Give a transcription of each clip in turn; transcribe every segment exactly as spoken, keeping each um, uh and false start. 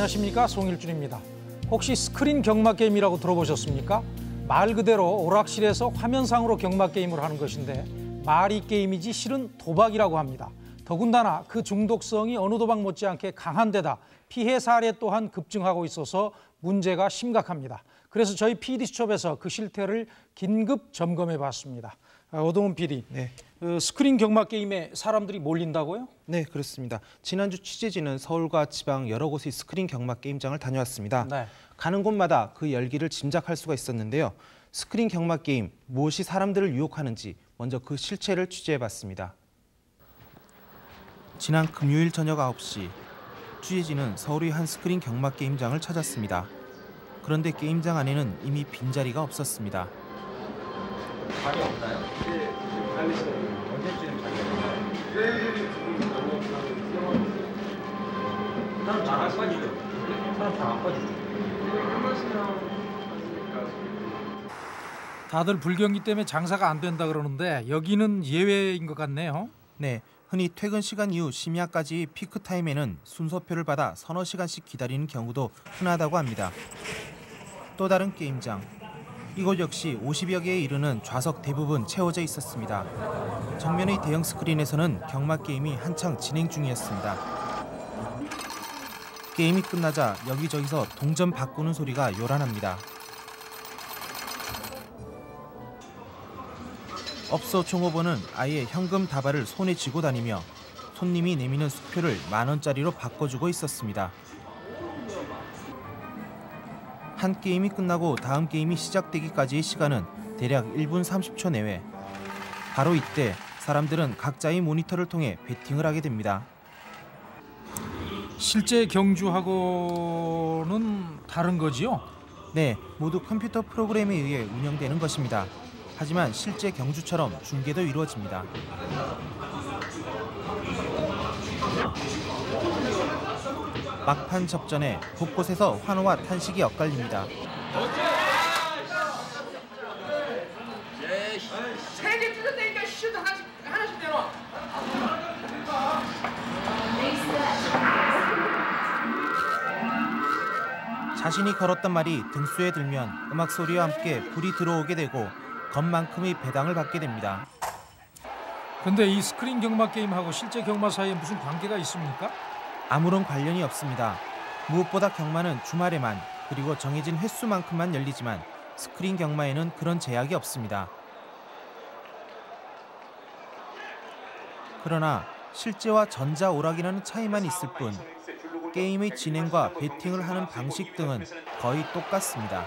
안녕하십니까, 송일준입니다. 혹시 스크린 경마 게임이라고 들어보셨습니까? 말 그대로 오락실에서 화면상으로 경마 게임을 하는 것인데 말이 게임이지 실은 도박이라고 합니다. 더군다나 그 중독성이 어느 도박 못지않게 강한 데다 피해 사례 또한 급증하고 있어서 문제가 심각합니다. 그래서 저희 피디수첩에서 그 실태를 긴급 점검해 봤습니다. 오동훈 피디, 네. 그 스크린 경마 게임에 사람들이 몰린다고요? 네, 그렇습니다. 지난주 취재진은 서울과 지방 여러 곳의 스크린 경마 게임장을 다녀왔습니다. 네. 가는 곳마다 그 열기를 짐작할 수가 있었는데요. 스크린 경마 게임, 무엇이 사람들을 유혹하는지 먼저 그 실체를 취재해봤습니다. 지난 금요일 저녁 아홉 시, 취재진은 서울의 한 스크린 경마 게임장을 찾았습니다. 그런데 게임장 안에는 이미 빈자리가 없었습니다. 자리 없나요? 네, 자리 있어요. 언제쯤 자리가 있나요? 사람 잘 안 빠지죠? 사람 잘 안 빠지죠? 다들 불경기 때문에 장사가 안 된다 그러는데 여기는 예외인 것 같네요. 네, 흔히 퇴근 시간 이후 심야까지 피크 타임에는 순서표를 받아 서너 시간씩 기다리는 경우도 흔하다고 합니다. 또 다른 게임장. 이곳 역시 오십여 개에 이르는 좌석 대부분 채워져 있었습니다. 정면의 대형 스크린에서는 경마 게임이 한창 진행 중이었습니다. 게임이 끝나자 여기저기서 동전 바꾸는 소리가 요란합니다. 업소 종업원은 아예 현금 다발을 손에 쥐고 다니며 손님이 내미는 수표를 만 원짜리로 바꿔주고 있었습니다. 한 게임이 끝나고 다음 게임이 시작되기까지의 시간은 대략 일 분 삼십 초 내외. 바로 이때 사람들은 각자의 모니터를 통해 베팅을 하게 됩니다. 실제 경주하고는 다른 거지요? 네, 모두 컴퓨터 프로그램에 의해 운영되는 것입니다. 하지만 실제 경주처럼 중계도 이루어집니다. 막판 접전에 곳곳에서 환호와 탄식이 엇갈립니다. 세개 뜯었다니까 시도 하나씩 하나씩 내놔. 자신이 걸었던 말이 등수에 들면 음악 소리와 함께 불이 들어오게 되고 겁만큼의 배당을 받게 됩니다. 근데 이 스크린 경마 게임하고 실제 경마 사이에 무슨 관계가 있습니까? 아무런 관련이 없습니다. 무엇보다 경마는 주말에만 그리고 정해진 횟수만큼만 열리지만 스크린 경마에는 그런 제약이 없습니다. 그러나 실제와 전자오락이라는 차이만 있을 뿐 게임의 진행과 베팅을 하는 방식 등은 거의 똑같습니다.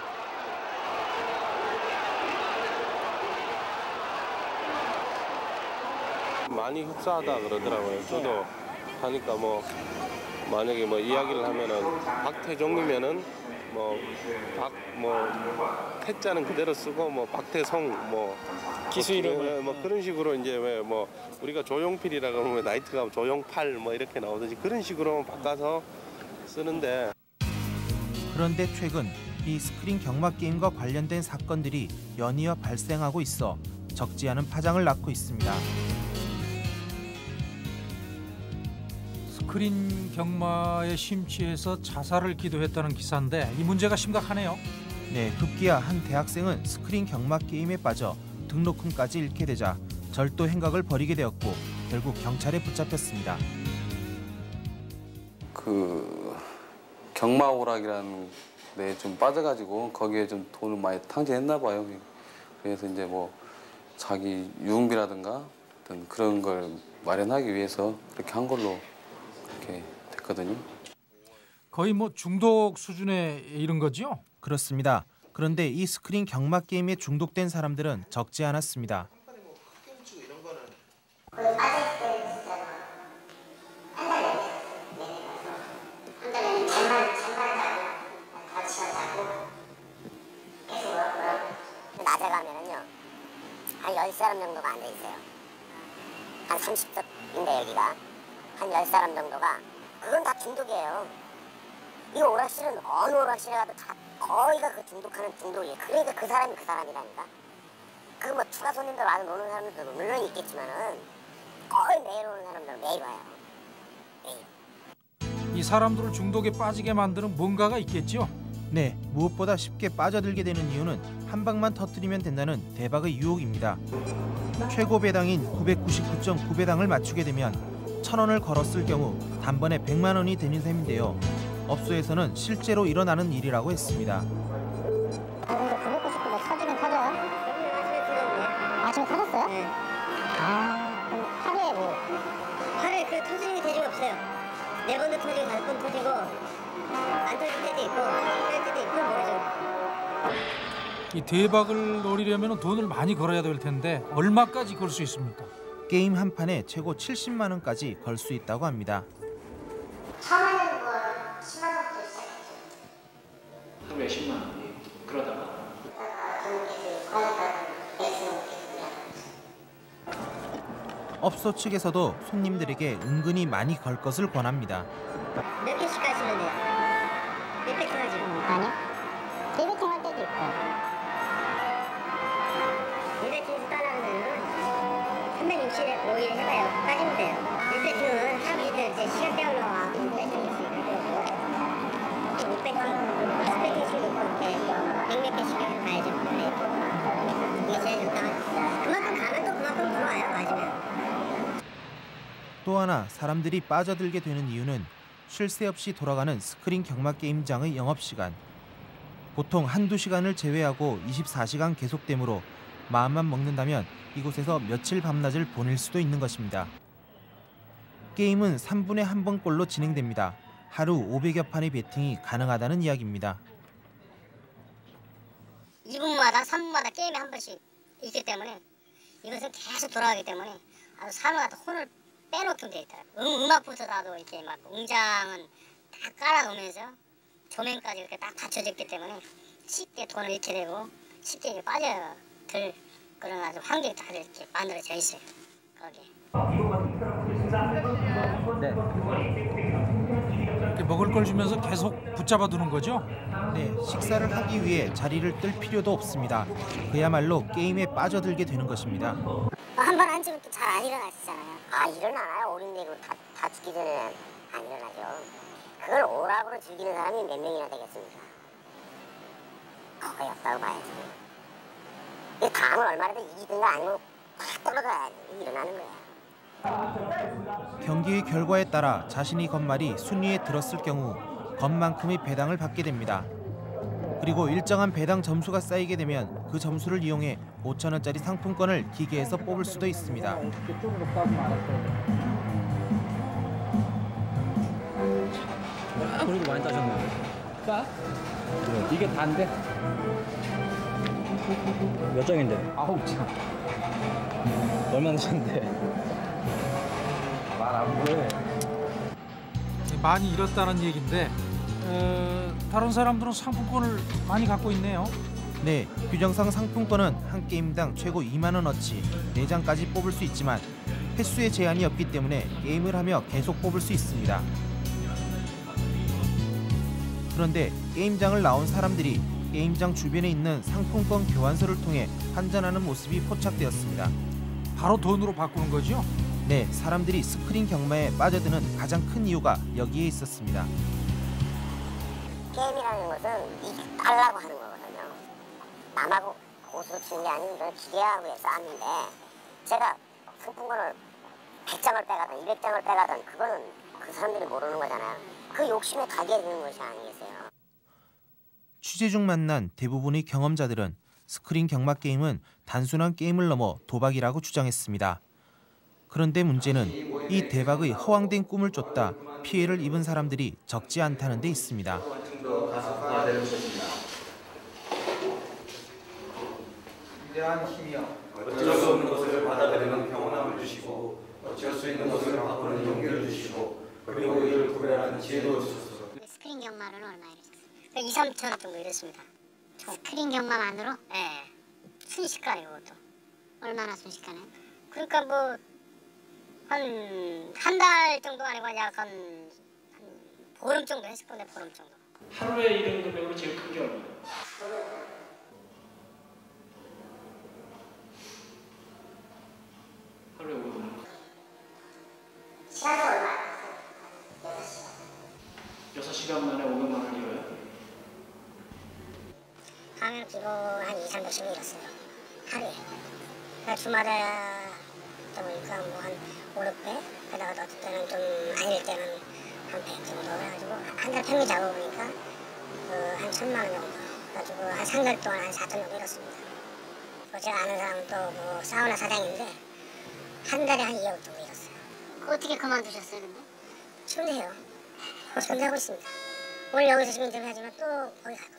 많이 흡사하다 그러더라고요. 저도 하니까 뭐 만약에 뭐 이야기를 하면은 박태종이면은 뭐 박 뭐 태자는 그대로 쓰고 뭐 박태성 뭐 기수 이름 뭐 그런 식으로 이제 왜 뭐 우리가 조용필이라 그러면 나이트가 조용팔 뭐 이렇게 나오듯이 그런 식으로 바꿔서 쓰는데. 그런데 최근 이 스크린 경마 게임과 관련된 사건들이 연이어 발생하고 있어 적지 않은 파장을 낳고 있습니다. 스크린 경마에 심취해서 자살을 기도했다는 기사인데 이 문제가 심각하네요. 네, 급기야 한 대학생은 스크린 경마 게임에 빠져 등록금까지 잃게 되자 절도 행각을 벌이게 되었고 결국 경찰에 붙잡혔습니다. 그 경마 오락이라는 데 좀 빠져가지고 거기에 좀 돈을 많이 탕진했나 봐요. 그래서 이제 뭐 자기 유흥비라든가 어떤 그런 걸 마련하기 위해서 그렇게 한 걸로 그렇게 됐거든요. 거의 뭐 중독 수준에 이른 거죠? 그렇습니다. 그런데 이 스크린 경마 게임에 중독된 사람들은 적지 않았습니다. 낮에 가면은요 한 열 사람 정도가 앉아 있어요. 한 삼십 석인데 여기가 한 열 사람 정도가 그건 다 중독이에요. 이 오락실은 어느 오락실에 가도 다 거의가 그 중독하는 중독이에요. 그러니까 그 사람이 그 사람이라니까. 그 뭐 추가 손님들 와서 노는 사람들도 물론 있겠지만은 거의 매일 오는 사람들은 매일 와요. 매일. 이 사람들을 중독에 빠지게 만드는 뭔가가 있겠죠? 네, 무엇보다 쉽게 빠져들게 되는 이유는 한 방만 터뜨리면 된다는 대박의 유혹입니다. 최고 배당인 구백구십구 점 구 배당을 맞추게 되면 천 원을 걸었을 경우 단번에 백만 원이 되는 셈인데요. 업소에서는 실제로 일어나는 일이라고 했습니다. 구백구십구 배 터지긴 터져요? 아침에 터졌어요? 네. 아, 그럼 하루에 뭐? 하루에 그 터지는 게 대중이 없어요. 네 번도 터지고 다섯 번 터지고 안 터질 때도 있고 할 때도 있고 모르죠. 이 대박을 노리려면 돈을 많이 걸어야 될 텐데 얼마까지 걸 수 있습니까? 게임 한 판에 최고 칠십만 원까지 걸 수 있다고 합니다. 처음 하는 건 십만 원부터 시작했죠. 하루에 십만 원. 그러다가 업소 측에서도 손님들에게 은근히 많이 걸 것을 권합니다. 몇 개씩 가시는데요? 몇 배팅 하죠? 아니요. 네 배팅 할 때도 있고. 네 배팅에서 따라하면 삼백육십오 일 해봐요. 빠지면 돼요. 일 배팅은 사람들이 이제 시간 때우려고 육 배팅이 있으니까. 육 배팅, 십 배팅씩 놓고 이렇게 백몇 개씩 가야죠. 네. 이게 제일 좋다. 그만큼 가면 또 그만큼 들어와요. 맞으면. 또 하나 사람들이 빠져들게 되는 이유는 쉴 새 없이 돌아가는 스크린 경마 게임장의 영업시간. 보통 한두 시간을 제외하고 이십사 시간 계속되므로 마음만 먹는다면 이곳에서 며칠 밤낮을 보낼 수도 있는 것입니다. 게임은 삼 분에 한 번꼴로 진행됩니다. 하루 오백여 판의 배팅이 가능하다는 이야기입니다. 이 분마다 삼 분마다 게임이 한 번씩 있기 때문에 이것은 계속 돌아가기 때문에 아주 사람마다 혼을 빼놓게 돼 있다. 음, 음악부터라도 이렇게 막 웅장은 다 깔아놓으면서 조명까지 이렇게 딱 받쳐졌기 때문에 쉽게 돈을 잃게 되고 쉽게 빠져들 그런 아주 환경이 다 이렇게 만들어져 있어요. 거기에. 이렇게 먹을 걸 주면서 계속 붙잡아 두는 거죠? 네, 식사를 하기 위해 자리를 뜰 필요도 없습니다. 그야말로 게임에 빠져들게 되는 것입니다. 한 번 앉으면 또 잘 안 일어나시잖아요. 아, 일어나나요? 오른내고 다, 다 죽기 전에 안 일어나죠. 그걸 오락으로 즐기는 사람이 몇 명이나 되겠습니까? 거의 없다고 봐야지. 이 다음은 얼마라도 이기든가 아니면 다 떨어져야 일어나는 거야. 경기의 결과에 따라 자신이 건 말이 순위에 들었을 경우 건만큼의 배당을 받게 됩니다. 그리고 일정한 배당 점수가 쌓이게 되면 그 점수를 이용해 오천 원짜리 상품권을 기계에서 뽑을 수도 있습니다. 그래도 많이 따셨네요. 따? 이게 다인데? 몇 장인데? 아홉 장. 얼마 넣으셨는데? 말 안 보여. 많이 잃었다는 얘기인데 어, 다른 사람들은 상품권을 많이 갖고 있네요. 네, 규정상 상품권은 한 게임당 최고 이만 원어치 네 장까지 뽑을 수 있지만 횟수에 제한이 없기 때문에 게임을 하며 계속 뽑을 수 있습니다. 그런데 게임장을 나온 사람들이 게임장 주변에 있는 상품권 교환소를 통해 환전하는 모습이 포착되었습니다. 바로 돈으로 바꾸는 거죠? 네, 사람들이 스크린 경마에 빠져드는 가장 큰 이유가 여기에 있었습니다. 게임이라는 것은 이 달라고 하는 거거든요. 남하고 고수로 치는 게 아니고 이런 기계하고에 싸웠는데 제가 상품권을 백 장을 빼가든 이백 장을 빼가든 그거는 그 사람들이 모르는 거잖아요. 그 욕심에 가게 되는 것이 아니겠어요. 취재 중 만난 대부분의 경험자들은 스크린 경마 게임은 단순한 게임을 넘어 도박이라고 주장했습니다. 그런데 문제는 이 대박의 허황된 꿈을 쫓다 피해를 입은 사람들이 적지 않다는 데 있습니다. 위대한 힘이여 어쩔 수 없는 것을 받아들이는 평온함을 주시고 어쩔 수 있는 것을 바꾸는 용기를 주시고 그리고 이를 구별하는 지혜도 주소서. 스크린 경마로는 얼마 이랬어요? 이, 삼천 원 정도 이랬습니다. 스크린 경마만으로? 네. 순식간에 그것도. 얼마나 순식간에? 그러니까 뭐 한 한 달 정도 아니고 약간 한 보름 정도 했을 건데 보름 정도. 하루에 이런 금액으로 제일 큰 게 얼마예요? 하루에 오천 원. 시간은 얼마? 시간 만에 오백만 원 잃어요? 하면 기본 한 이, 삼백씩 잃었어요. 하루에. 그러니까 주말에 보니까 뭐한 오, 육 배? 게다가 어떨 때는 좀 아닐 때는 한 백 정도 해가지고 한 달 평균 잡아보니까 그 한 천만 원 정도. 그래가지고 한 삼 개월 동안 한 사천 정도 잃었습니다. 그 제가 아는 사람은 또 뭐 사우나 사장인데 한 달에 한 이억 정도 잃었어요. 어떻게 그만두셨어요, 근데? 지금 해요. 지금 하고 있습니다. 오늘 여기서 지금 인터뷰하지만 또 거기 갈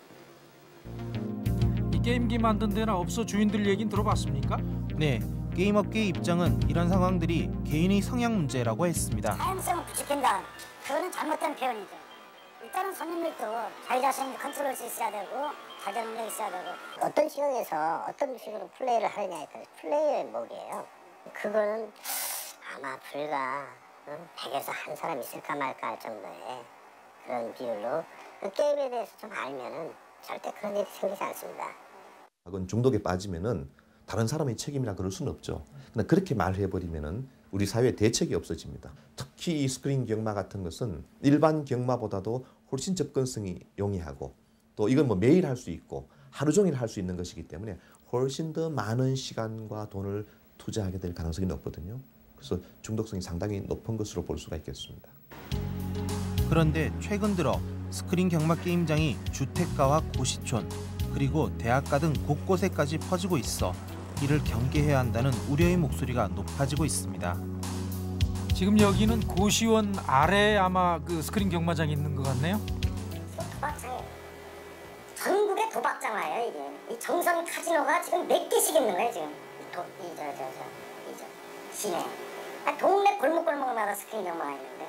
겁니다. 이 게임기 만든 데나 업소 주인들 얘기는 들어봤습니까? 네, 게임업계의 입장은 이런 상황들이 개인의 성향 문제라고 했습니다. 자연성을 부추긴다. 그거는 잘못된 표현이죠. 일단은 손님들도 자기 자신이 컨트롤할 수 있어야 되고 자기 능력이 있어야 되고 어떤 시각에서 어떤 식으로 플레이를 하느냐에 따라서 플레이의 목이에요. 그거는 아마 불과 백에서 한 사람 있을까 말까 할 정도의 그런 비율로 그 게임에 대해서 좀 알면은 절대 그런 일이 생기지 않습니다. 그건 중독에 빠지면은 다른 사람의 책임이라 그럴 수는 없죠. 근데 그렇게 말해버리면은 우리 사회에 대책이 없어집니다. 특히 이 스크린 경마 같은 것은 일반 경마보다도 훨씬 접근성이 용이하고 또 이건 뭐 매일 할 수 있고 하루 종일 할 수 있는 것이기 때문에 훨씬 더 많은 시간과 돈을 투자하게 될 가능성이 높거든요. 그래서 중독성이 상당히 높은 것으로 볼 수가 있겠습니다. 그런데 최근 들어 스크린 경마 게임장이 주택가와 고시촌 그리고 대학가 등 곳곳에까지 퍼지고 있어 이를 경계해야 한다는 우려의 목소리가 높아지고 있습니다. 지금 여기는 고시원 아래에 아마 그 스크린 경마장이 있는 것 같네요. 도박장이에요. 전국의 도박장이에요 이게. 이 정성 카지노가 지금 몇 개씩 있는 거예요 지금. 이저저저이저 시내. 동네 골목골목마다 스크린 경마가 있는데.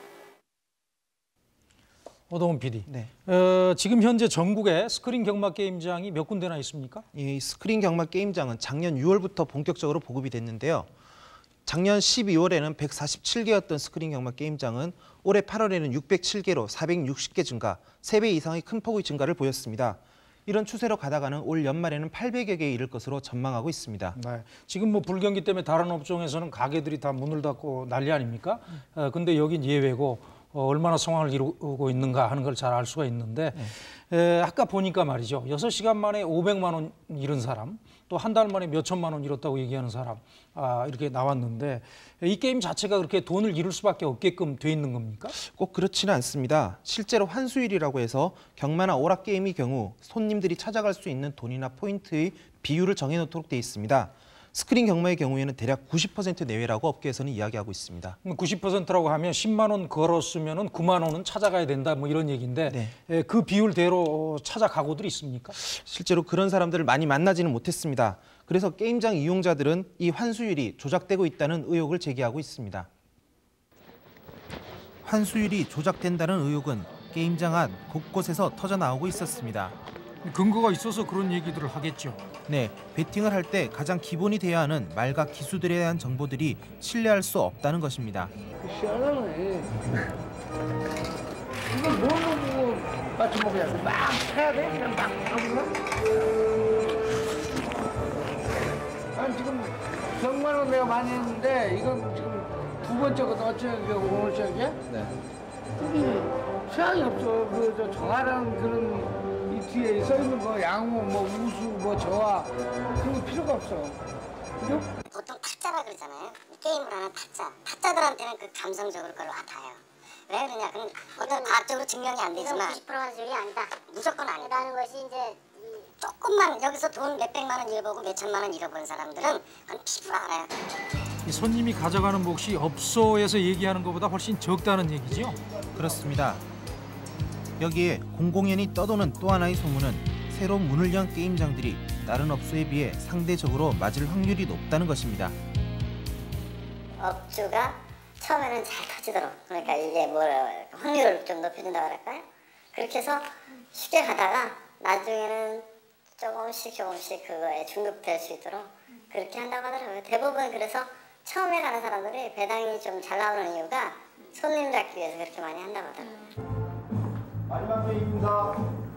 오동훈 피디. 네. 어, 지금 현재 전국에 스크린 경마 게임장이 몇 군데나 있습니까? 이 스크린 경마 게임장은 작년 유월부터 본격적으로 보급이 됐는데요. 작년 십이월에는 백사십칠 개였던 스크린 경마 게임장은 올해 팔월에는 육백칠 개로 사백육십 개 증가, 세 배 이상의 큰 폭의 증가를 보였습니다. 이런 추세로 가다가는 올 연말에는 팔백여 개에 이를 것으로 전망하고 있습니다. 네. 지금 뭐 불경기 때문에 다른 업종에서는 가게들이 다 문을 닫고 난리 아닙니까? 어, 근데 여긴 예외고 어, 얼마나 상황을 이루고 있는가 하는 걸 잘 알 수가 있는데 네. 에, 아까 보니까 말이죠. 여섯 시간 만에 오백만 원 잃은 사람, 또 한 달 만에 몇 천만 원 잃었다고 얘기하는 사람 아, 이렇게 나왔는데 이 게임 자체가 그렇게 돈을 잃을 수밖에 없게끔 돼 있는 겁니까? 꼭 그렇지는 않습니다. 실제로 환수율이라고 해서 경마나 오락 게임의 경우 손님들이 찾아갈 수 있는 돈이나 포인트의 비율을 정해놓도록 돼 있습니다. 스크린 경마의 경우에는 대략 구십 퍼센트 내외라고 업계에서는 이야기하고 있습니다. 구십 퍼센트라고 하면 십만 원 걸었으면 구만 원은 찾아가야 된다 뭐 이런 얘기인데 네. 에, 그 비율대로 찾아가고들 있습니까? 실제로 그런 사람들을 많이 만나지는 못했습니다. 그래서 게임장 이용자들은 이 환수율이 조작되고 있다는 의혹을 제기하고 있습니다. 환수율이 조작된다는 의혹은 게임장 안 곳곳에서 터져나오고 있었습니다. 근거가 있어서 그런 얘기들을 하겠죠. 네, 베팅을 할 때 가장 기본이 돼야 하는 말과 기수들에 대한 정보들이 신뢰할 수 없다는 것입니다. 시원하네. 이거 뭐 보고 맞춰 먹어야 돼? 막 해야 돼? 그냥 막 하구나? 아니 지금 경마는 내가 많이 했는데 이건 지금 두 번째거든. 어쩌게 오늘 저게? 네. 이게 취향이 없어. 그 저 정하라는 그런 이 뒤에 써 있는 거 양호, 뭐 우수, 뭐 저하 그런 거 필요가 없어. 그죠? 보통 타짜라 그러잖아요. 게임을 하는 타짜. 타짜들한테는 그 감성적으로 그걸 와닿아요. 왜 그러냐? 그건 어떤 과학적으로 증명이 안 되지만 구십 퍼센트 환수율이 아니다. 무조건 아니다라는 것이 이제 조금만 여기서 돈 몇백만 원 잃어보고 몇천만 원 잃어본 사람들은 그건 피부로 알아요. 이 손님이 가져가는 몫이 업소에서 얘기하는 것보다 훨씬 적다는 얘기죠? 그렇습니다. 여기에 공공연히 떠도는 또 하나의 소문은 새로 문을 연 게임장들이 다른 업소에 비해 상대적으로 맞을 확률이 높다는 것입니다. 업주가 처음에는 잘 터지도록, 그러니까 이게 뭐라 확률을 좀 높여준다고 할까요? 그렇게 해서 쉽게 가다가 나중에는 조금씩 조금씩 그거에 중급될 수 있도록 그렇게 한다고 하더라고요. 대부분 그래서 처음에 가는 사람들이 배당이 좀 잘 나오는 이유가 손님 잡기 위해서 그렇게 많이 한다고 하더라고요. 마지막 회의입니다.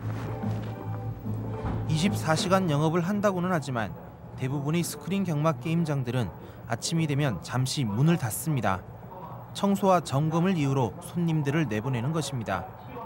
이십사 시간 영업을 한다고는 하지만 대부분의 스크린 경마 게임장들은 아침이 되면 잠시 문을 닫습니다. 청소와 점검을 이유로 손님들을 내보내는 것입니다.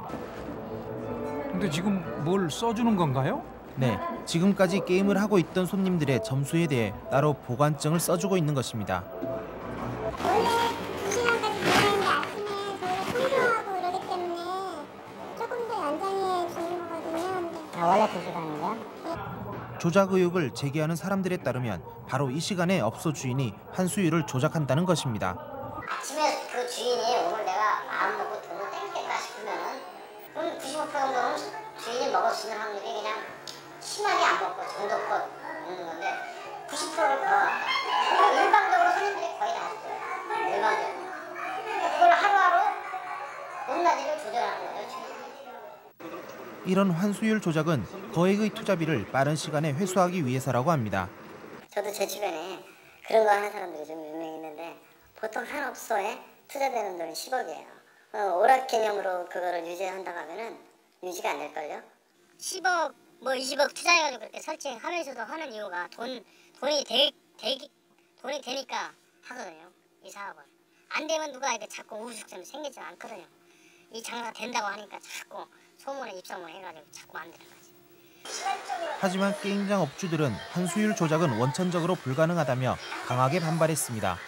근데 지금 뭘 써주는 건가요? 네, 지금까지 게임을 하고 있던 손님들의 점수에 대해 따로 보관증을 써주고 있는 것입니다. 원래 두 시간까지 보내는데 아침에 저희가 청소하고 이러기 때문에 조금 더 연장해 주는 거거든요. 아, 원래 두 시간이요? 조작 의혹을 제기하는 사람들에 따르면 바로 이 시간에 업소 주인이 환수율을 조작한다는 것입니다. 아침에 그 주인이 오늘 내가 마음 먹고 돈을 땡겼다 싶으면은 그럼 구십오 퍼센트 정도는 주인이 먹을 수 있는 확률이 그냥 심하게 안 먹고 정도껏 먹는 건데 구십 퍼센트가 일반적으로 손님들이 거의 다 하시더라고요. 일반적으로. 그걸 하루하루 높낮이를 조절하는 거예요, 주인이. 이런 환수율 조작은 거액의 투자비를 빠른 시간에 회수하기 위해서라고 합니다. 저도 제 주변에 그런 거 하는 사람들이 좀 유명히 있는데 보통 한 업소에 투자되는 돈이 십억이에요. 어, 오락 개념으로 그거를 유지한다고 하면은 유지가 안 될걸요? 십억, 뭐 이십억 투자해가지고 그렇게 설치하면서도 하는 이유가 돈, 돈이 되, 되, 돈이 되니까 하거든요. 이 사업은. 안 되면 누가 이렇게 자꾸 우후죽순이 생기지 않거든요. 이 장사가 된다고 하니까 자꾸 소문에 입소문 해가지고 자꾸 만드는 거지. 하지만 게임장 업주들은 환수율 조작은 원천적으로 불가능하다며 강하게 반발했습니다.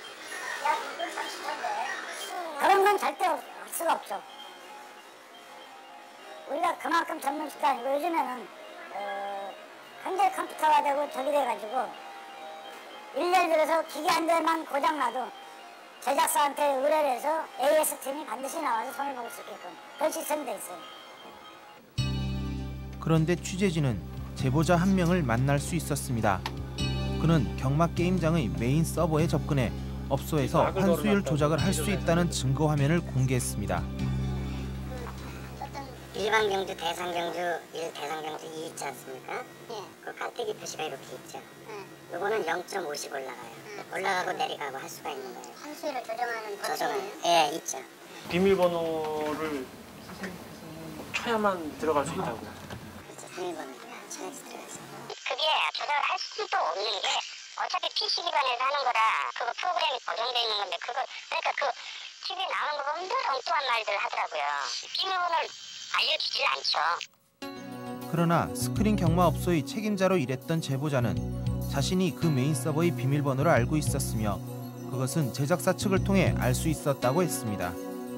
그런 건 절대 할 수가 없죠. 우리가 그만큼 전문식도 아니고 요즘에는 어, 굉장히 컴퓨터가 되고 저기 돼가지고 일례를 들어서 기계 한 대만 고장나도 제작사한테 의뢰를 해서 에이에스 팀이 반드시 나와서 손을 먹을 수 있게끔 그런 시스템이 돼 있어요. 그런데 취재진은 제보자 한 명을 만날 수 있었습니다. 그는 경마 게임장의 메인 서버에 접근해 업소에서 환수율 조작을 할 수 있다는 증거 화면을 공개했습니다. 일반 경주, 대상 경주, 일 대상 경주 이 있지 않습니까? 예. 그 깔때기 표시가 이렇게 있죠. 예. 요거는 영 점 오씩 올라가요. 예. 올라가고 내려가고 할 수가 있는 거예요. 환수율을 조정하는 버튼이요? 예, 있죠. 비밀번호를 쳐야만 들어갈 수 있다고. 그렇죠. 비밀번호가 쳐야지 들어가죠. 그게 조작을 할 수도 없는 게 어차피 피씨 기반에서 하는 거라 그거 프로그램이 고정되어 있는 건데 그거 그러니까 그 티비에 나오는 거 보면 늘 엉뚱한 말들을 하더라고요. 비밀번호를 알려주질 않죠. 그러나 스크린 경마 업소의 책임자로 일했던 제보자는 자신이 그 메인 서버의 비밀번호를 알고 있었으며 그것은 제작사 측을 통해 알 수 있었다고 했습니다.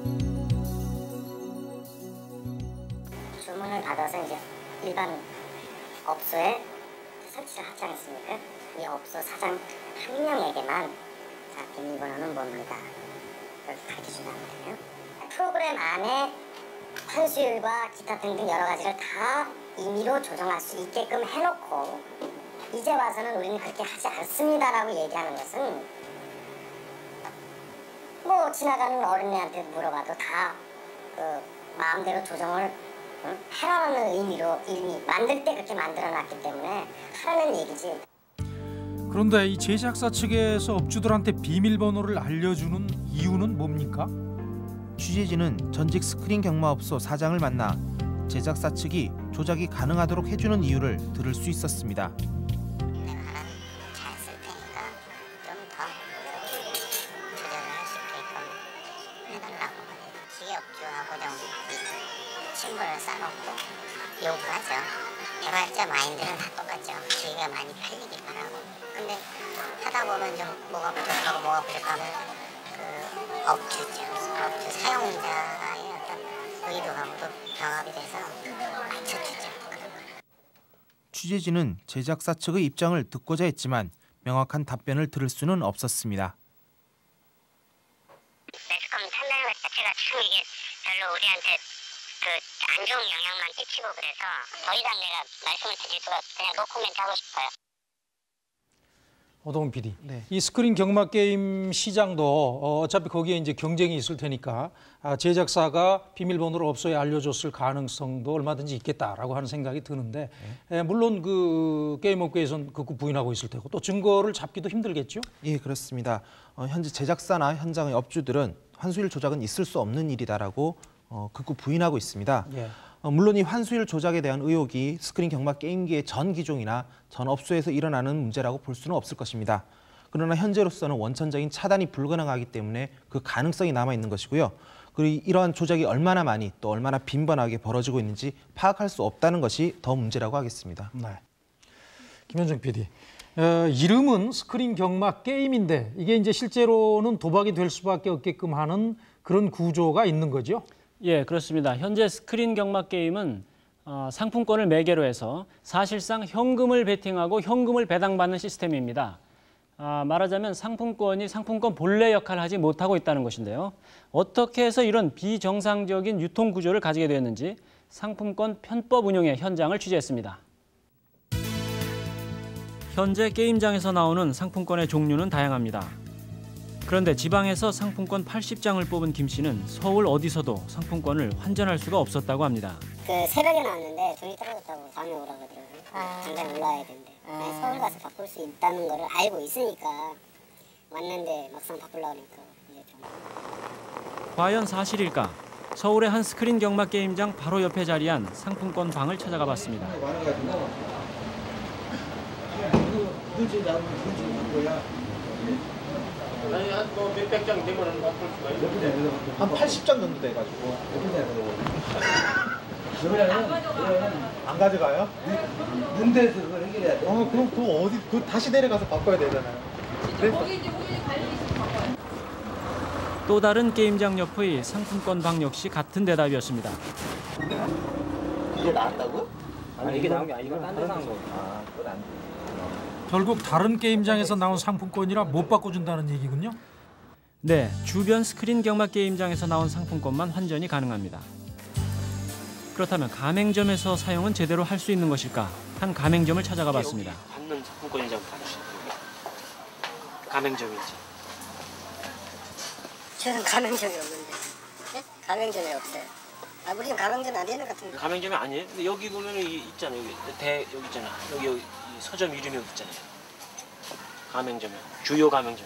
주문을 받아서 이제 일반 업소에 설치를 하지 않습니까? 이 업소 사장 한 명에게만 자, 비밀번호는 뭡니다. 이렇게 가르쳐준다는 거예요. 프로그램 안에 환수율과 기타 등등 여러 가지를 다 임의로 조정할 수 있게끔 해놓고 이제 와서는 우리는 그렇게 하지 않습니다라고 얘기하는 것은 뭐 지나가는 어린애한테 물어봐도 다 그 마음대로 조정을 응? 하라는 의미로 이미 만들 때 그렇게 만들어놨기 때문에 하라는 얘기지. 그런데 이 제작사 측에서 업주들한테 비밀번호를 알려주는 이유는 뭡니까? 취재진은 전직 스크린 경마업소 사장을 만나 제작사 측이 조작이 가능하도록 해주는 이유를 들을 수 있었습니다. 내가 하나는 잘 쓸 테니까 좀 더 조절을 할 수 있게끔 해달라고 기계업주하고 좀 친분을 쌓아놓고 요구하죠. 개발자 마인드는 다 똑같죠. 기계가 많이 팔리길 바라고. 근데 하다 보면 좀 뭐가 부족하고 뭐가 부족하면 그 업주죠. 업주 사용자의 어떤 의도하고도 병합이 돼서 맞춰주죠. 취재진은 제작사 측의 입장을 듣고자 했지만 명확한 답변을 들을 수는 없었습니다. 매스컴 판단하는 것 자체가 참 이게 별로 우리한테 그 안 좋은 영향만 끼치고 그래서 더 이상 내가 말씀을 드릴 수가 그냥 노코멘트 하고 싶어요. 오동훈 피디, 네. 이 스크린 경마 게임 시장도 어차피 거기에 이제 경쟁이 있을 테니까 제작사가 비밀번호를 업소에 알려줬을 가능성도 얼마든지 있겠다라고 하는 생각이 드는데 네. 물론 그 게임업계에서는 극구 부인하고 있을 테고 또 증거를 잡기도 힘들겠죠? 예, 그렇습니다. 어, 현재 제작사나 현장의 업주들은 환수율 조작은 있을 수 없는 일이다라고 어, 극구 부인하고 있습니다. 예. 어, 물론 이 환수율 조작에 대한 의혹이 스크린 경마 게임기의 전 기종이나 전 업소에서 일어나는 문제라고 볼 수는 없을 것입니다. 그러나 현재로서는 원천적인 차단이 불가능하기 때문에 그 가능성이 남아 있는 것이고요. 그리고 이러한 조작이 얼마나 많이 또 얼마나 빈번하게 벌어지고 있는지 파악할 수 없다는 것이 더 문제라고 하겠습니다. 네. 김현정 피디, 어, 이름은 스크린 경마 게임인데 이게 이제 실제로는 도박이 될 수밖에 없게끔 하는 그런 구조가 있는 거죠? 예, 그렇습니다. 현재 스크린 경마 게임은 어, 상품권을 매개로 해서 사실상 현금을 베팅하고 현금을 배당받는 시스템입니다. 아, 말하자면 상품권이 상품권 본래 역할을 하지 못하고 있다는 것인데요. 어떻게 해서 이런 비정상적인 유통 구조를 가지게 되었는지 상품권 편법 운용의 현장을 취재했습니다. 현재 게임장에서 나오는 상품권의 종류는 다양합니다. 그런데 지방에서 상품권 팔십 장을 뽑은 김 씨는 서울 어디서도 상품권을 환전할 수가 없었다고 합니다. 그 새벽에 나왔는데 돈이 떨어졌다고 다음에 오라고 그러더라고요. 아. 당장 올라와야 된대. 아. 서울 가서 바꿀 수 있다는 거를 알고 있으니까 왔는데 막상 바꾸려고 하니까 이제 좀... 과연 사실일까? 서울의 한 스크린 경마 게임장 바로 옆에 자리한 상품권 방을 찾아가 봤습니다. 아니 한뭐 몇백 장 되면은 바꿀 수가 있는데 한 팔십 장 정도 돼가지고. 안 가져가요? 문대에서 그걸 해결해야 돼. 어, 그럼 그 어디 그 다시 내려가서 바꿔야 되잖아요. 그래서 또 다른 게임장 옆의 상품권 방 역시 같은 대답이었습니다. 이게 나왔다고? 아니 이게 나온 게 아니고 딴 데서 한 거. 아, 그건 안 돼. 결국 다른 게임장에서 나온 상품권이라 못 바꿔준다는 얘기군요? 네, 주변 스크린 경마 게임장에서 나온 상품권만 환전이 가능합니다. 그렇다면 가맹점에서 사용은 제대로 할 수 있는 것일까? 한 가맹점을 찾아가 봤습니다. 받는 상품권이장 봐주시죠. 가맹점이지. 저는 가맹점이 없는데. 네? 가맹점이 없어요. 아, 우리는 가맹점이 안 되는 것 같은데. 가맹점이 아니에요? 근데 여기 보면 이 있잖아요. 여기 대 여기 있잖아. 여기 여기 이 서점 이름이 여기 있잖아요. 가맹점에 주요 가맹점에.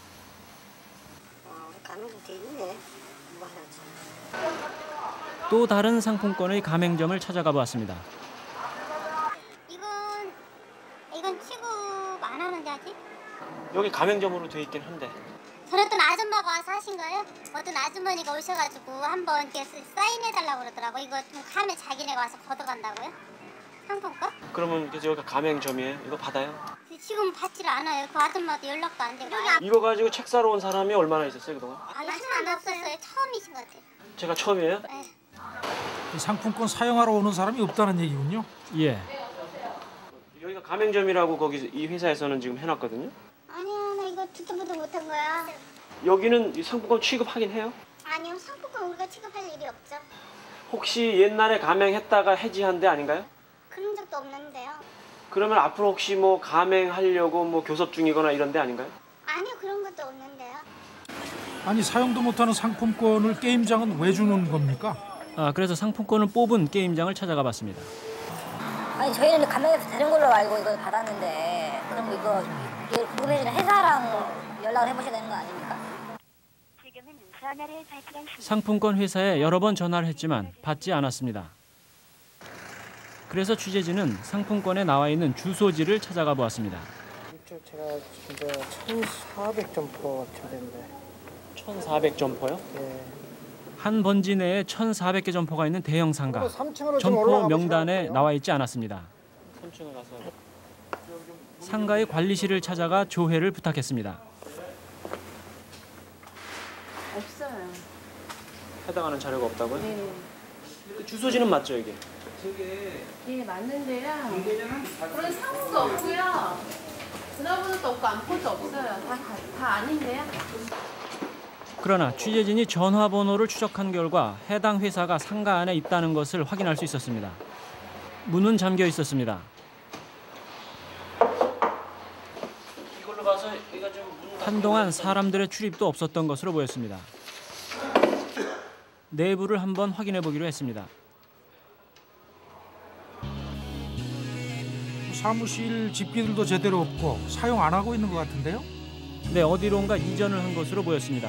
어, 가맹점 돼 있네. 뭐 하나지. 또 다른 상품권의 가맹점을 찾아가 보았습니다. 이건 이건 취급 안 하는데 아직? 여기 가맹점으로 돼 있긴 한데. 저는 어떤 아줌마가 와서 하신 거예요? 어떤 아주머니가 오셔가지고 한번 이렇게 사인해달라고 그러더라고. 이거 좀 가면 자기네가 와서 걷어간다고요? 상품권? 그러면 그래서 여기가 가맹점이에요? 이거 받아요? 지금 받지를 않아요. 그 아줌마도 연락도 안 되고. 이거 가지고 책 사러 온 사람이 얼마나 있었어요 그동안? 아니 하나도 없었어요. 처음이신 것 같아요. 제가 처음이에요? 네. 이 상품권 사용하러 오는 사람이 없다는 얘기군요? 예. 여기가 가맹점이라고 거기 이 회사에서는 지금 해놨거든요. 아니야, 나 이거 듣도 보도 못한 거야. 여기는 이 상품권 취급하긴 해요? 아니요, 상품권 우리가 취급할 일이 없죠. 혹시 옛날에 가맹했다가 해지한 데 아닌가요? 그런 적도 없는데요. 그러면 앞으로 혹시 뭐 가맹하려고 뭐 교섭 중이거나 이런 데 아닌가요? 아니요, 그런 것도 없는데요. 아니 사용도 못하는 상품권을 게임장은 왜 주는 겁니까? 아, 그래서 상품권을 뽑은 게임장을 찾아가 봤습니다. 아니 저희는 가맹에서 되는 걸로 알고 이걸 받았는데 그럼 이거 이거 구매해주는 회사랑 연락을 해보셔야 되는 거 아닙니까? 상품권 회사에 여러 번 전화를 했지만 받지 않았습니다. 그래서 취재진은 상품권에 나와 있는 주소지를 찾아가 보았습니다. 제가 진짜 천사백 점포 같은 데인데. 천사백 점포요? 네. 한 번지 내에 천사백 개 점포가 있는 대형 상가. 삼 층으로 점포 명단에 나와 있지 않았습니다. 삼 층에 가서 상가의 관리실을 찾아가 조회를 부탁했습니다. 없어요. 해당하는 자료가 없다고요? 네. 그 주소지는 맞죠 이게? 예, 맞는데요. 그런 상호도 없고요. 전화번호도 없고 안포도 없어요. 다, 다 아닌데요. 그러나 취재진이 전화번호를 추적한 결과 해당 회사가 상가 안에 있다는 것을 확인할 수 있었습니다. 문은 잠겨 있었습니다. 이걸로 봐서 여기가 좀 한동안 사람들의 출입도 없었던 것으로 보였습니다. 내부를 한번 확인해 보기로 했습니다. 사무실 집기들도 제대로 없고 사용 안 하고 있는 것 같은데요? 네, 어디론가 이전을 한 것으로 보였습니다.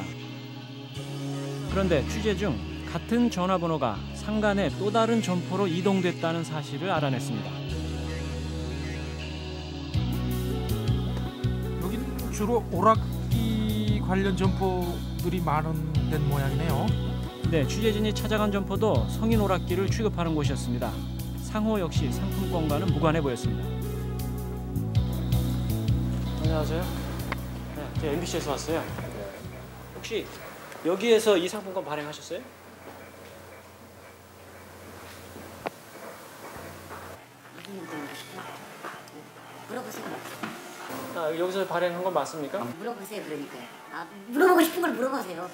그런데 취재 중 같은 전화번호가 상가 내 또 다른 점포로 이동됐다는 사실을 알아냈습니다. 여기는 주로 오락기 관련 점포들이 마련된 모양이네요. 네, 취재진이 찾아간 점포도 성인 오락기를 취급하는 곳이었습니다. 상호 역시 상품권과는 무관해 보였습니다. 안녕하세요. 네, 제가 엠비씨에서 왔어요. 혹시 여기에서 이 상품권 발행하셨어요? 물어보세요. 아, 여기서 발행한 건 맞습니까? 물어보세요, 그러니까요. 아, 물어보고 싶은 걸 물어보세요.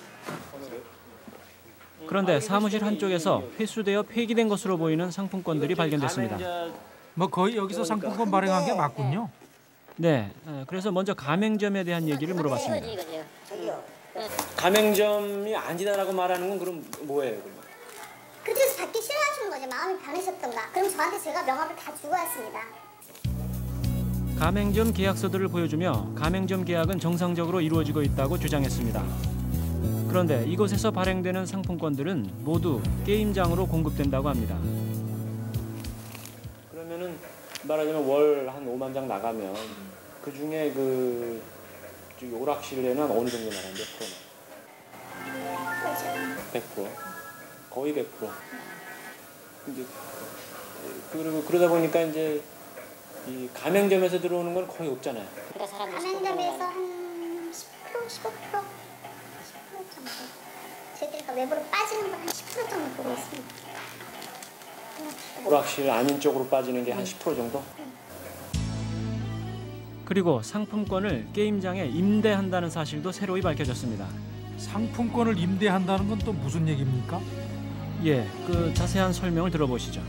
그런데 사무실 한쪽에서 회수되어 폐기된 것으로 보이는 상품권들이 발견됐습니다. 뭐 거의 여기서 상품권 발행한 게 맞군요. 네, 그래서 먼저 가맹점에 대한 얘기를 물어봤습니다. 가맹점이 아니다라고 말하는 건 그럼 뭐예요? 그러면? 그쪽에서 받기 싫어하시는 거죠. 마음이 변하셨던가. 그럼 저한테 제가 명함을 다 주고 왔습니다. 가맹점 계약서들을 보여주며 가맹점 계약은 정상적으로 이루어지고 있다고 주장했습니다. 그런데 이곳에서 발행되는 상품권들은 모두 게임장으로 공급된다고 합니다. 그러면은 말하자면 월 한 오만 장 나가면 그 중에 그 오락실에는 어느 정도 나가는 몇 프로나? 백 퍼센트. 거의 백 퍼센트. 이제 그리고 그러다 보니까 이제 이 가맹점에서 들어오는 건 거의 없잖아요. 가맹점에서 한 십 퍼센트, 십오 퍼센트, 십 퍼센트 정도. 저희들이 외부로 빠지는 건 한 십 퍼센트 정도 보고 있습니다. 오락실 아닌 쪽으로 빠지는 게 한 십 퍼센트 정도? 그리고 상품권을 게임장에 임대한다는 사실도 새로이 밝혀졌습니다. 상품권을 임대한다는 건 또 무슨 얘기입니까? 예, 그 자세한 설명을 들어보시죠.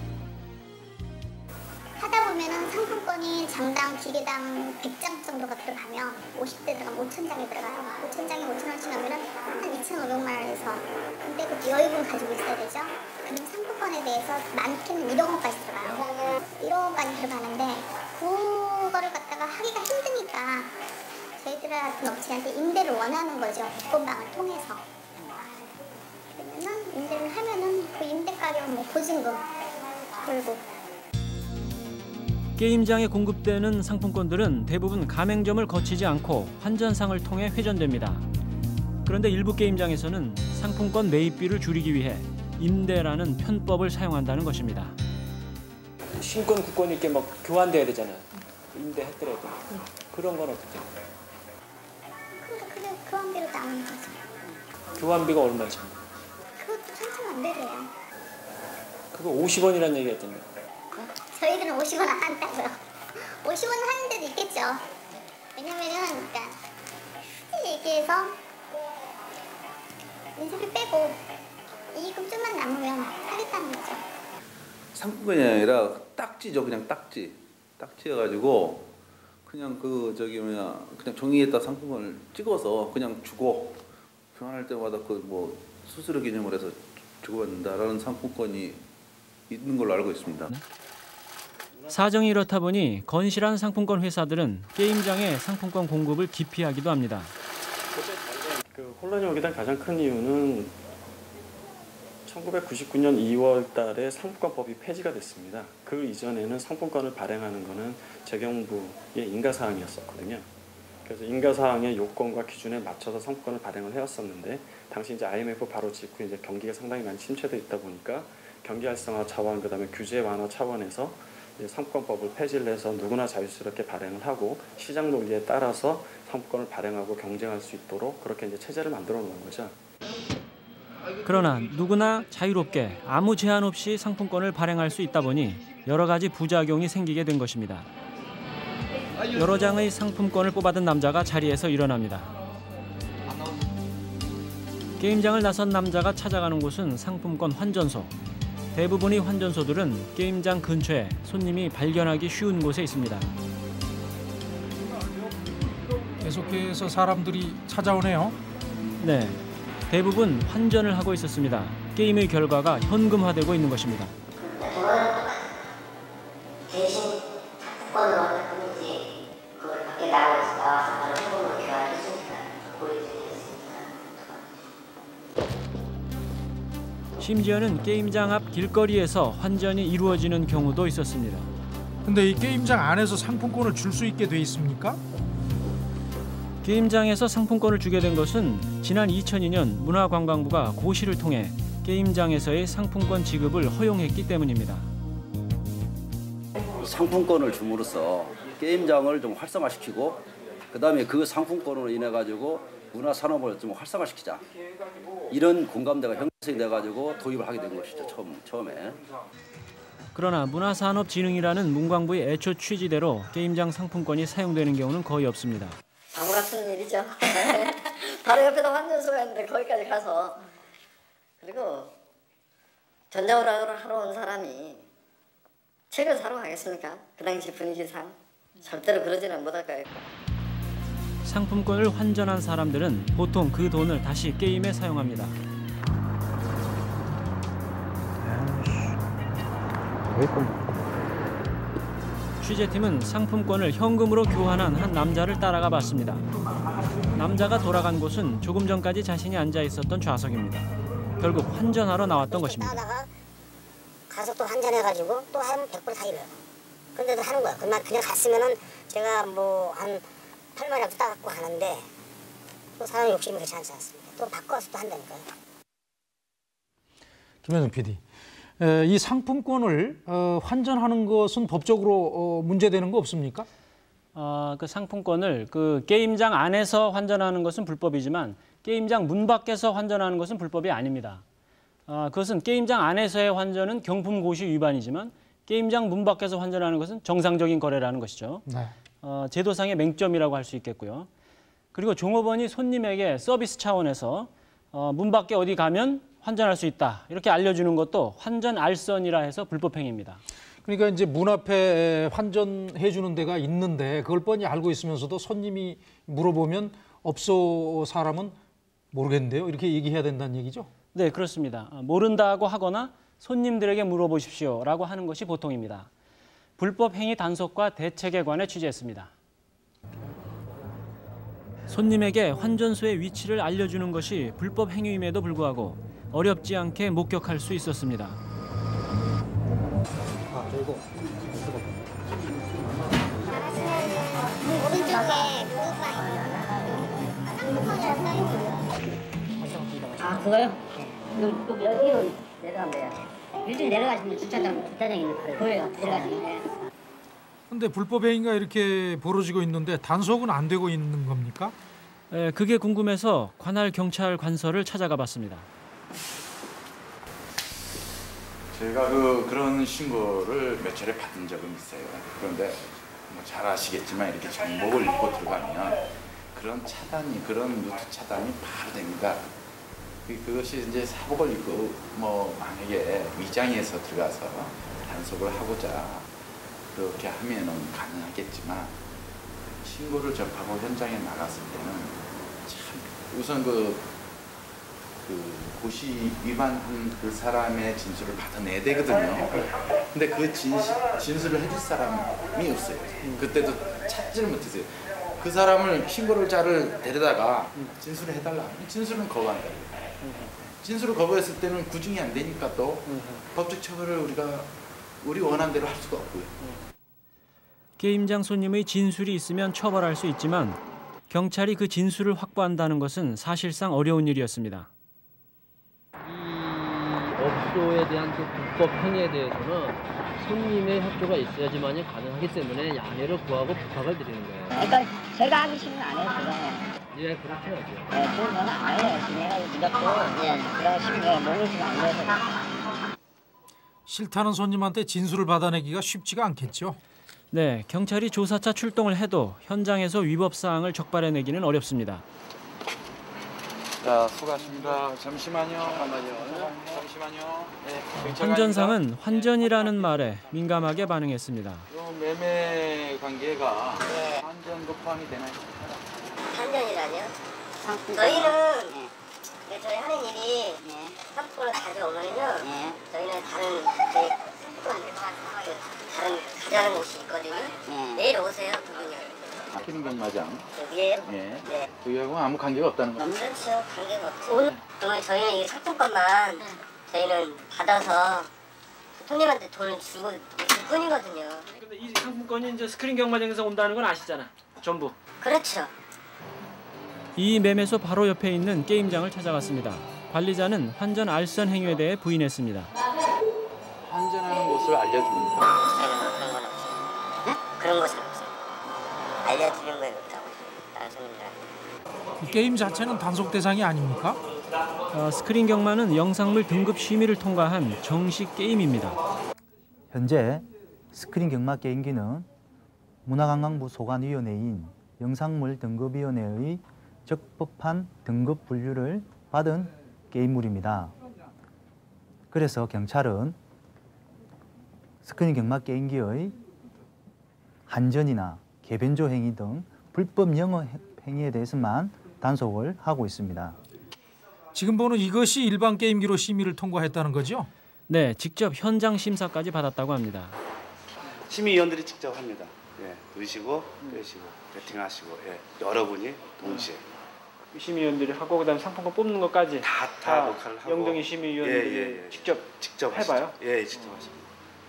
하다 보면은 상품권이 장당 기계당 백 장 정도가 들어가면 오십 대 들어가면 오천 장이 들어가요. 오천 장에 오천 원씩 하면은 한 이천오백만 원에서. 근데 그 여유분 가지고 있어야 되죠. 그럼 상품권에 대해서 많게는 일억 원까지 들어가요. 일억 원까지 들어가는데 그거를 갖다가 하기가 힘드니까 저희들 같은 업체한테 임대를 원하는 거죠. 복권방을 통해서. 그러면은 임대를 하면은 그 임대 가격은 뭐 보증금 그리고 게임장에 공급되는 상품권들은 대부분 가맹점을 거치지 않고 환전상을 통해 회전됩니다. 그런데 일부 게임장에서는 상품권 매입비를 줄이기 위해 임대라는 편법을 사용한다는 것입니다. 신권, 국권 이렇게 막 교환돼야 되잖아요. 임대했더라도. 그런 건 어떻게 해요? 그러니까 그게 교환비로 나오는 거죠. 교환비가 얼마죠? 그것도 천차만별이에요. 그거 오십 원이라는 얘기가 있던데. 저희들은 오십 원 안 한다고요. 오십 원 하는 데도 있겠죠. 왜냐면은 그러니까 솔직히 얘기해서 인쇄비 빼고 이익금 좀만 남으면 하겠다는 거죠. 상품권이 아니라 딱지죠. 그냥 딱지. 딱지여가지고 그냥 그 저기 뭐냐 그냥 종이에다 상품권을 찍어서 그냥 주고 교환할 때마다 그 뭐 수수료 개념을 해서 주고받는다라는 상품권이 있는 걸로 알고 있습니다. 사정이 이렇다 보니 건실한 상품권 회사들은 게임장에 상품권 공급을 기피하기도 합니다. 그 혼란이 오게 된 가장 큰 이유는 천구백구십구 년 이월 달에 상품권법이 폐지가 됐습니다. 그 이전에는 상품권을 발행하는 것은 재경부의 인가사항이었었거든요. 그래서 인가사항의 요건과 기준에 맞춰서 상품권을 발행을 해왔었는데 당시 이제 아이엠에프 바로 직후 이제 경기가 상당히 많이 침체돼 있다 보니까 경기 활성화 차원 그다음에 규제 완화 차원에서 이제 상품권법을 폐지를 해서 누구나 자유스럽게 발행을 하고 시장 논리에 따라서 상품권을 발행하고 경쟁할 수 있도록 그렇게 이제 체제를 만들어 놓은 거죠. 그러나 누구나 자유롭게 아무 제한 없이 상품권을 발행할 수 있다 보니 여러 가지 부작용이 생기게 된 것입니다. 여러 장의 상품권을 뽑아든 남자가 자리에서 일어납니다. 게임장을 나선 남자가 찾아가는 곳은 상품권 환전소. 대부분의 환전소들은 게임장 근처에 손님이 발견하기 쉬운 곳에 있습니다. 계속해서 사람들이 찾아오네요. 네, 대부분 환전을 하고 있었습니다. 게임의 결과가 현금화되고 있는 것입니다. 대신 상품권으로 어떤 분인지 그걸 밖에 나와서 나와서 바로 현금으로 교환할 수 있으니까 보여드리겠습니다. 심지어는 게임장 앞 길거리에서 환전이 이루어지는 경우도 있었습니다. 근데 이 게임장 안에서 상품권을 줄 수 있게 돼 있습니까? 게임장에서 상품권을 주게 된 것은 지난 이천이 년 문화관광부가 고시를 통해 게임장에서의 상품권 지급을 허용했기 때문입니다. 상품권을 줌으로써 게임장을 좀 활성화시키고 그다음에 그 상품권으로 인해 가지고 문화산업을 좀 활성화시키자 이런 공감대가 형성이 돼 가지고 도입을 하게 된 것이죠. 처음, 처음에. 그러나 문화산업진흥이라는 문광부의 애초 취지대로 게임장 상품권이 사용되는 경우는 거의 없습니다. 바보 같은 일이죠. 바로 옆에다 환전소가 있는데 거기까지 가서 그리고 전자오락을 하러 온 사람이 책을 사러 가겠습니까? 그 당시 분위기상 절대로 그러지는 못할 거예요. 상품권을 환전한 사람들은 보통 그 돈을 다시 게임에 사용합니다. 취재팀은 상품권을 현금으로 교환한 한 남자를 따라가 봤습니다. 남자가 돌아간 곳은 조금 전까지 자신이 앉아 있었던 좌석입니다. 결국 환전하러 나왔던 것입니다. 하다가 가서 또 환전해가지고 또 한 백 불 타입해요. 근데도 하는 거야. 그만 그냥 갔으면은 제가 뭐 한 팔만 원도 따갖고 가는데 또 사람 욕심이 그렇지 않지 않습니까? 또 바꿔서 또 한다니까요. 김현정 피디. 에, 이 상품권을 어, 환전하는 것은 법적으로 어, 문제되는 거 없습니까? 어, 그 상품권을 그 게임장 안에서 환전하는 것은 불법이지만 게임장 문 밖에서 환전하는 것은 불법이 아닙니다. 어, 그것은 게임장 안에서의 환전은 경품 고시 위반이지만 게임장 문 밖에서 환전하는 것은 정상적인 거래라는 것이죠. 네. 어, 제도상의 맹점이라고 할 수 있겠고요. 그리고 종업원이 손님에게 서비스 차원에서 어, 문 밖에 어디 가면 환전할 수 있다 이렇게 알려주는 것도 환전 알선이라 해서 불법 행위입니다. 그러니까 이제 문 앞에 환전해 주는 데가 있는데 그걸 뻔히 알고 있으면서도 손님이 물어보면 업소 사람은 모르겠는데요 이렇게 얘기해야 된다는 얘기죠? 네, 그렇습니다. 모른다고 하거나 손님들에게 물어보십시오라고 하는 것이 보통입니다. 불법 행위 단속과 대책에 관해 취재했습니다. 손님에게 환전소의 위치를 알려주는 것이 불법 행위임에도 불구하고 어렵지 않게 목격할 수 있었습니다. 아, 그리고 오른쪽에 아, 그거요? 또 여기로 내려가면 돼요. 일찍 내려가시면 주차장, 주차장이 있는 거예요. 내려가시면 돼요. 근데 불법 행위가 이렇게 벌어지고 있는데 단속은 안 되고 있는 겁니까? 에, 그게 궁금해서 관할 경찰 관서를 찾아가 봤습니다. 저희가 그 그런 신고를 몇 차례 받은 적은 있어요. 그런데 뭐 잘 아시겠지만 이렇게 정복을 입고 들어가면 그런 차단이 그런 루트 차단이 바로 됩니다. 그것이 이제 사복을 입고 뭐 만약에 위장해서 들어가서 단속을 하고자 그렇게 하면은 가능하겠지만 신고를 접하고 현장에 나갔을 때는 참 우선 그, 그 고시 위반한 그 사람의 진술을 받아내야 되거든요. 근데 그 진시, 진술을 해줄 사람이 없어요. 그때도 찾지를 못했어요. 그 사람을 신고를 자를 데려다가 진술을 해달라. 진술은 거부한다. 진술을 거부했을 때는 구중이 안 되니까 또 법적 처벌을 우리가 우리 원하는 대로 할 수가 없고요. 게임장 손님의 진술이 있으면 처벌할 수 있지만 경찰이 그 진술을 확보한다는 것은 사실상 어려운 일이었습니다. 이 업소에 대한 그 불법 행위에 대해서는 손님의 협조가 있어야지만이 가능하기 때문에 양해를 구하고 부탁을 드리는 거예요. 그러니까 제가 하기 싫으면 안 해요, 그거. 예, 그렇게 하죠. 네, 그건 저는 안 해요. 내가 무조건 예, 그러고 싶으면 몸을 지금 안 돼서. 싫다는 손님한테 진술을 받아내기가 쉽지가 않겠죠. 네, 경찰이 조사차 출동을 해도 현장에서 위법 사항을 적발해내기는 어렵습니다. 자, 수고하십니다. 잠시만요. 잠시만요. 잠시만요. 네, 환전상은 환전이라는 말에 민감하게 반응했습니다. 요 매매 관계가 환전도 포함이 되나요? 환전이라뇨? 저희는 네, 저희 하는 일이 상품권을 가져오면요. 네. 저희는 다른 저희 다른 가져가는 곳이 있거든요. 네. 내일 오세요, 그분이. 스크린 경마장. 여기에요? 예. 네. 그하고 아무 관계가 없다는 거죠? 그렇죠. 관계가 없죠. 오늘 그러면 저희는 이 상품권만 네. 저희는 받아서 손님한테 돈을 주고 줄 뿐이거든요. 근데 이 상품권이 이제 스크린 경마장에서 온다는 건 아시잖아. 전부. 그렇죠. 이 매매소 바로 옆에 있는 게임장을 찾아갔습니다. 관리자는 환전 알선 행위에 대해 부인했습니다. 환전하는 곳을 알려줍니다. 그런 건 없어요. 그런 곳은 없어요. 알려주는 건 없다고. 다른 손님들한테. 이 게임 자체는 단속 대상이 아닙니까? 어, 스크린 경마는 영상물 등급 심의를 통과한 정식 게임입니다. 현재 스크린 경마 게임기는 문화관광부 소관위원회인 영상물 등급위원회의 적법한 등급 분류를 받은 게임물입니다. 그래서 경찰은 스크린 경마 게임기의 한전이나 개변조 행위 등 불법 영업 행위에 대해서만 단속을 하고 있습니다. 지금 보는 이것이 일반 게임기로 심의를 통과했다는 거죠? 네, 직접 현장 심사까지 받았다고 합니다. 심의위원들이 직접 합니다. 예, 넣으시고 빼시고 배팅하시고 예, 여러분이 동시에. 심의위원들이 하고 그다음 상품권 뽑는 것까지 다, 다 녹화를 하고 영동이 심의위원들이 예, 예, 예. 직접 직접 해봐요? 하시죠. 예, 직접 하십니다.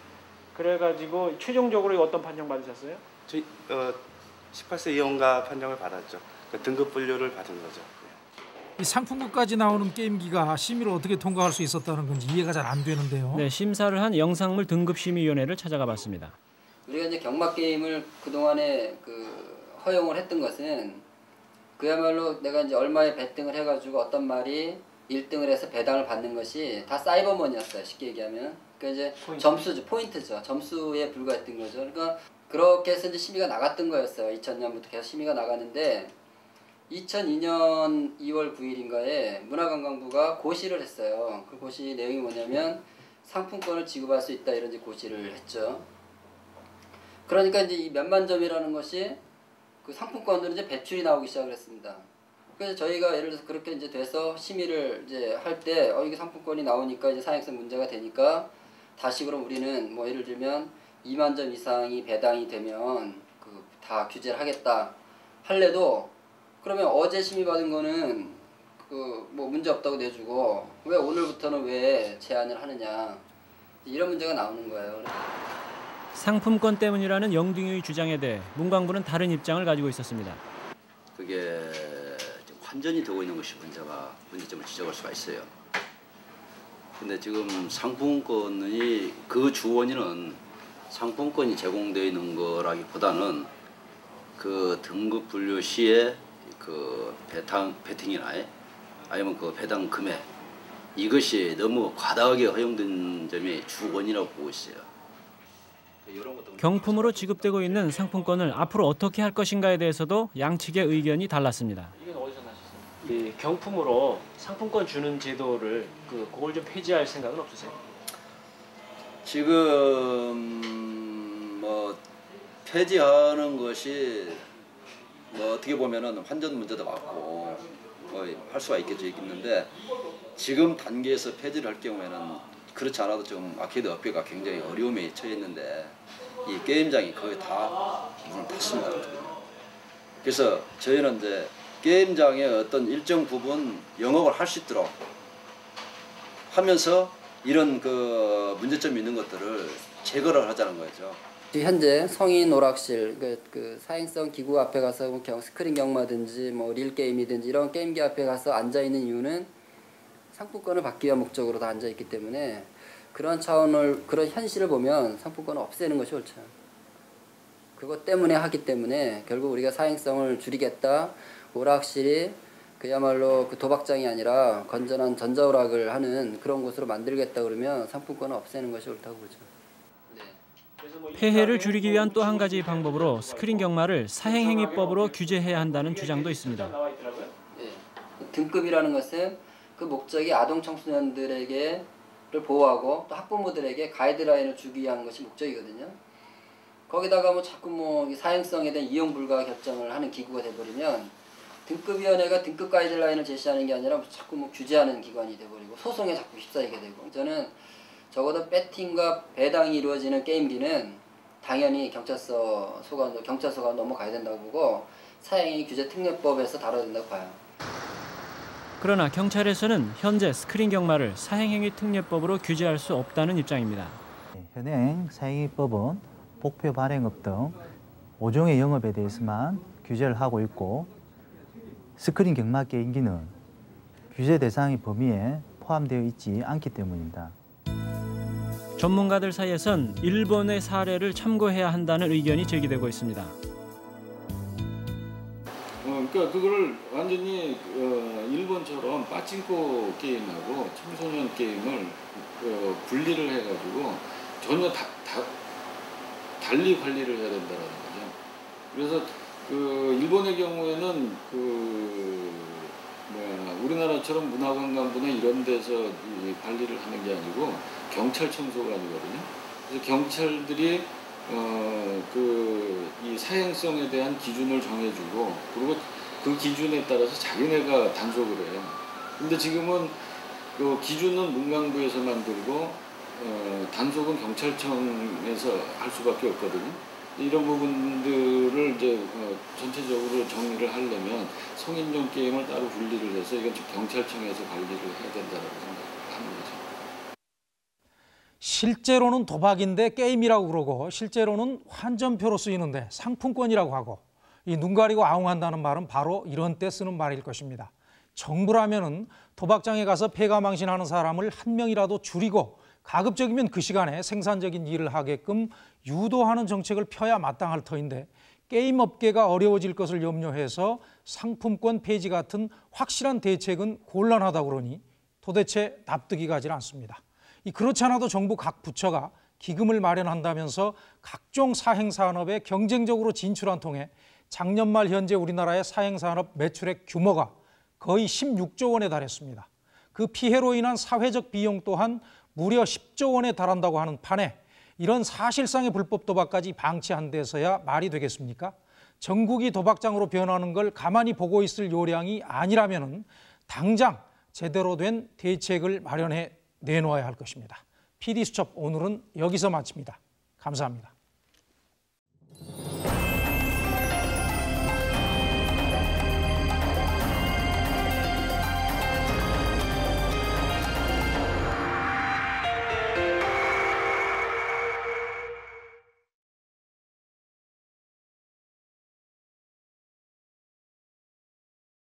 그래가지고 최종적으로 어떤 판정 받으셨어요? 저희 어, 십팔 세 이용가 판정을 받았죠. 그 등급 분류를 받은 거죠. 이 상품권까지 나오는 게임기가 심의를 어떻게 통과할 수 있었다는 건지 이해가 잘 안 되는데요. 네, 심사를 한 영상물 등급심의위원회를 찾아가 봤습니다. 우리가 이제 경마 게임을 그 동안에 그 허용을 했던 것은 그야말로 내가 이제 얼마에 베팅을 해가지고 어떤 말이 일 등을 해서 배당을 받는 것이 다 사이버머니였어요. 쉽게 얘기하면. 그러니까 이제 포인트. 점수죠, 포인트죠. 점수에 불과했던 거죠. 그러니까 그렇게 해서 이제 심의가 나갔던 거였어요. 이천 년부터 계속 심의가 나갔는데 이천이 년 이월 구일인가에 문화관광부가 고시를 했어요. 그 고시 내용이 뭐냐면 상품권을 지급할 수 있다 이런 이제 고시를 했죠. 그러니까 이제 이 몇만 점이라는 것이 그 상품권으로 이제 배출이 나오기 시작을 했습니다. 그래서 저희가 예를 들어서 그렇게 이제 돼서 심의를 이제 할 때 어 이게 상품권이 나오니까 이제 사행성 문제가 되니까 다시 그럼 우리는 뭐 예를 들면 이만 점 이상이 배당이 되면 그 다 규제를 하겠다 할래도 그러면 어제 심의받은 거는 그 뭐 문제 없다고 내주고 왜 오늘부터는 왜 제한을 하느냐 이런 문제가 나오는 거예요. 상품권 때문이라는 영등이의 주장에 대해 문광부는 다른 입장을 가지고 있었습니다. 그게 환전이 되고 있는 것이 문제가 문제점을 지적할 수가 있어요. 근데 지금 상품권이 그 주 원인은 상품권이 제공되어 있는 거라기보다는 그 등급 분류 시에 그 배당 배팅이나 아니면 그 배당 금액 이것이 너무 과다하게 허용된 점이 주 원인이라고 보고 있어요. 경품으로 지급되고 있는 상품권을 앞으로 어떻게 할 것인가에 대해서도 양측의 의견이 달랐습니다. 이건 어디서 나셨어요? 이 경품으로 상품권 주는 제도를 그 그걸 좀 폐지할 생각은 없으세요? 지금 뭐 폐지하는 것이 뭐 어떻게 보면은 환전 문제도 맞고 뭐 할 수가 있겠죠 있겠는데 지금 단계에서 폐지를 할 경우에는 그렇지 않아도 좀 아케이드 업계가 굉장히 어려움에 처해 있는데 이 게임장이 거의 다 문을 닫습니다. 그래서 저희는 이제 게임장의 어떤 일정 부분 영업을 할 수 있도록 하면서 이런 그 문제점이 있는 것들을 제거를 하자는 거죠. 현재 성인 오락실 그, 그 사행성 기구 앞에 가서 뭐 스크린 경마든지 뭐 릴 게임이든지 이런 게임기 앞에 가서 앉아 있는 이유는 상품권을 받기 위한 목적으로 다 앉아 있기 때문에 그런 차원을 그런 현실을 보면 상품권을 없애는 것이 옳죠. 그것 때문에 하기 때문에 결국 우리가 사행성을 줄이겠다. 오락실이 그야말로 그 도박장이 아니라 건전한 전자오락을 하는 그런 곳으로 만들겠다 그러면 상품권을 없애는 것이 옳다고 보죠. 폐해를 줄이기 위한 또 한 가지 방법으로 스크린 경마를 사행행위법으로 규제해야 한다는 주장도 있습니다. 네. 등급이라는 것은 그 목적이 아동 청소년들에게를 보호하고 또 학부모들에게 가이드라인을 주기 위한 것이 목적이거든요. 거기다가 뭐 자꾸 뭐 사행성에 대한 이용 불가 결정을 하는 기구가 돼버리면 등급위원회가 등급 가이드라인을 제시하는 게 아니라 자꾸 뭐 규제하는 기관이 돼버리고 소송에 자꾸 휩싸이게 되고 저는 적어도 배팅과 배당이 이루어지는 게임기는 당연히 경찰서 소관 경찰서가 넘어가야 된다고 보고 사행위 규제 특례법에서 다뤄야 된다고 봐요. 그러나 경찰에서는 현재 스크린 경마를 사행행위 특례법으로 규제할 수 없다는 입장입니다. 현행 사행위법은 복표 발행업 등 오 종의 영업에 대해서만 규제를 하고 있고 스크린 경마 게임기는 규제 대상의 범위에 포함되어 있지 않기 때문입니다. 전문가들 사이에선 일본의 사례를 참고해야 한다는 의견이 제기되고 있습니다. 어, 그러니까 그거를 완전히 어, 일본처럼 빠찡코 게임하고 청소년 게임을 어, 분리를 해가지고 전혀 다, 다, 달리 관리를 해야 된다는 거죠. 그래서 그 일본의 경우에는 그 뭐야 우리나라처럼 문화관광부나 이런 데서 이 관리를 하는 게 아니고 경찰청 소관이거든요. 그래서 경찰들이 어, 그, 이 사행성에 대한 기준을 정해주고, 그리고 그 기준에 따라서 자기네가 단속을 해요. 근데 지금은 그 기준은 문광부에서 만들고, 어, 단속은 경찰청에서 할 수밖에 없거든요. 이런 부분들을 이제 어, 전체적으로 정리를 하려면 성인용 게임을 따로 분리를 해서 이건 경찰청에서 관리를 해야 된다고 생각하는 거죠. 실제로는 도박인데 게임이라고 그러고 실제로는 환전표로 쓰이는데 상품권이라고 하고 이 눈 가리고 아웅한다는 말은 바로 이런 때 쓰는 말일 것입니다. 정부라면은 도박장에 가서 패가망신하는 사람을 한 명이라도 줄이고 가급적이면 그 시간에 생산적인 일을 하게끔 유도하는 정책을 펴야 마땅할 터인데 게임 업계가 어려워질 것을 염려해서 상품권 폐지 같은 확실한 대책은 곤란하다 그러니 도대체 납득이 가질 않습니다. 이 그렇지 않아도 정부 각 부처가 기금을 마련한다면서 각종 사행산업에 경쟁적으로 진출한 통해 작년 말 현재 우리나라의 사행산업 매출액 규모가 거의 십육조 원에 달했습니다. 그 피해로 인한 사회적 비용 또한 무려 십조 원에 달한다고 하는 판에 이런 사실상의 불법 도박까지 방치한 데서야 말이 되겠습니까? 전국이 도박장으로 변하는 걸 가만히 보고 있을 요량이 아니라면은 당장 제대로 된 대책을 마련해 내놓아야 할 것입니다. 피디수첩 오늘은 여기서 마칩니다. 감사합니다.